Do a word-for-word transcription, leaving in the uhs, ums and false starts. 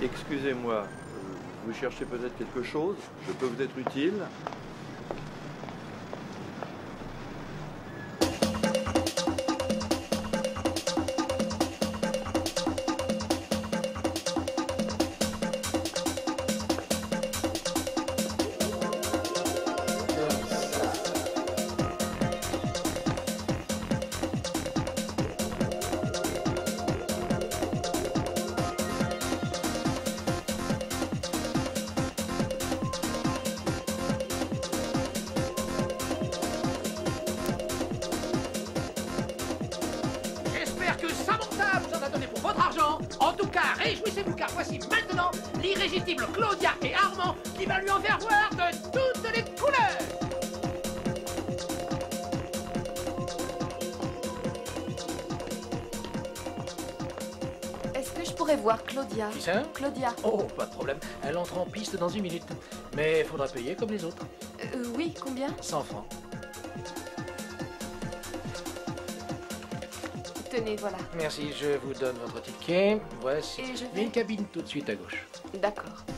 Excusez-moi, euh, vous cherchez peut-être quelque chose? Je peux vous être utile? Réjouissez-vous car voici maintenant l'irrésistible Claudia et Armand qui va lui en faire voir de toutes les couleurs. Est-ce que je pourrais voir Claudia? Qui ça? Claudia. Oh, pas de problème. Elle entre en piste dans une minute. Mais il faudra payer comme les autres. Euh, oui, combien? cent francs. Tenez, voilà. Merci, je vous donne votre ticket. Voici. Et je vais... Il y a une cabine tout de suite à gauche. D'accord.